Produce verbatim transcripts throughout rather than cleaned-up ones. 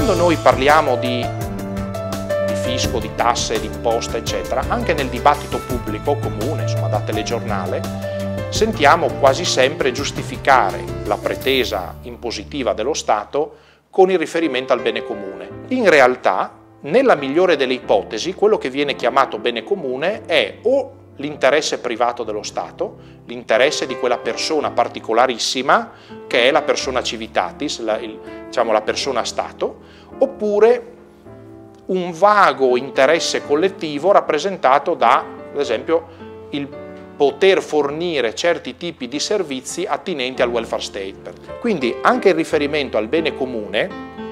quando noi parliamo di, di fisco, di tasse, di imposte, eccetera, anche nel dibattito pubblico comune, insomma da telegiornale, sentiamo quasi sempre giustificare la pretesa impositiva dello Stato con il riferimento al bene comune. In realtà, nella migliore delle ipotesi, quello che viene chiamato bene comune è o l'interesse privato dello Stato, l'interesse di quella persona particolarissima che è la persona civitatis, la, il, diciamo la persona Stato, oppure un vago interesse collettivo rappresentato da, ad esempio, il poter fornire certi tipi di servizi attinenti al welfare state. Quindi anche il riferimento al bene comune,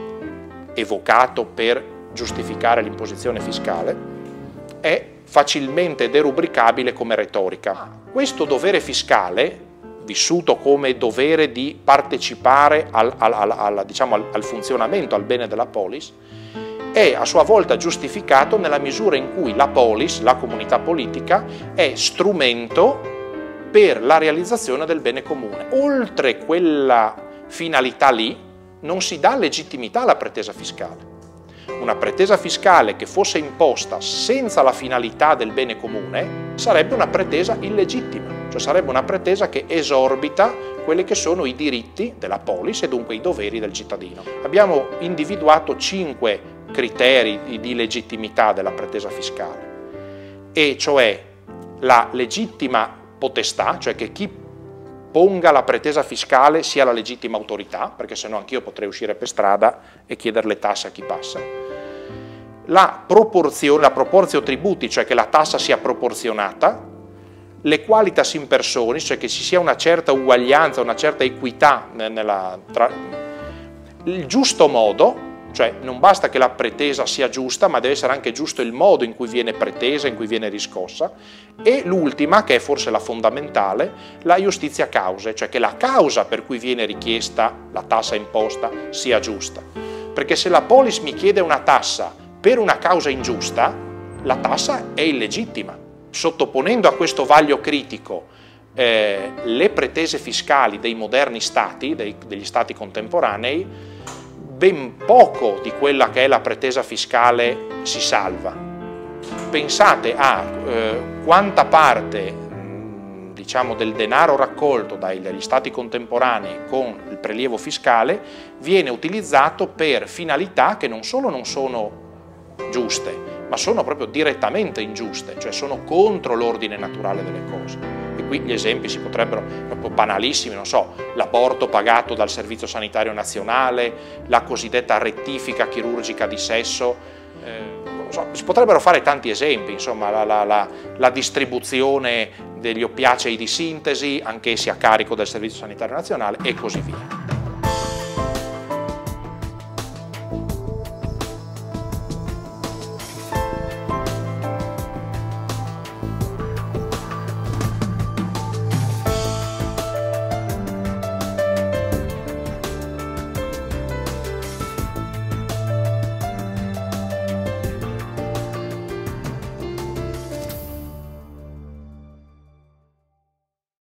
evocato per giustificare l'imposizione fiscale, è facilmente derubricabile come retorica. Questo dovere fiscale, vissuto come dovere di partecipare al, al, al, al, diciamo, al, al funzionamento, al bene della polis, è a sua volta giustificato nella misura in cui la polis, la comunità politica, è strumento per la realizzazione del bene comune. Oltre quella finalità lì non si dà legittimità alla pretesa fiscale. Una pretesa fiscale che fosse imposta senza la finalità del bene comune sarebbe una pretesa illegittima, cioè sarebbe una pretesa che esorbita quelli che sono i diritti della polis e dunque i doveri del cittadino. Abbiamo individuato cinque criteri di, di legittimità della pretesa fiscale, e cioè la legittima potestà, cioè che chi ponga la pretesa fiscale sia la legittima autorità, perché sennò anch'io potrei uscire per strada e chiedere le tasse a chi passa. La proporzione, la proportio tributi, cioè che la tassa sia proporzionata, le qualitas in personis, cioè che ci sia una certa uguaglianza, una certa equità nella, tra, il giusto modo, cioè non basta che la pretesa sia giusta, ma deve essere anche giusto il modo in cui viene pretesa, in cui viene riscossa, e l'ultima, che è forse la fondamentale, la iustitia causae, cioè che la causa per cui viene richiesta la tassa imposta sia giusta. Perché se la polis mi chiede una tassa per una causa ingiusta, la tassa è illegittima. Sottoponendo a questo vaglio critico eh, le pretese fiscali dei moderni stati, dei, degli stati contemporanei, ben poco di quella che è la pretesa fiscale si salva. Pensate a eh, quanta parte mh, diciamo, del denaro raccolto dai, dagli stati contemporanei con il prelievo fiscale viene utilizzato per finalità che non solo non sono giuste, ma sono proprio direttamente ingiuste, cioè sono contro l'ordine naturale delle cose. E qui gli esempi si potrebbero, proprio banalissimi, non so, l'aborto pagato dal Servizio Sanitario Nazionale, la cosiddetta rettifica chirurgica di sesso, eh, non so, si potrebbero fare tanti esempi, insomma, la, la, la, la distribuzione degli oppiacei di sintesi, anch'essi a carico del Servizio Sanitario Nazionale, e così via.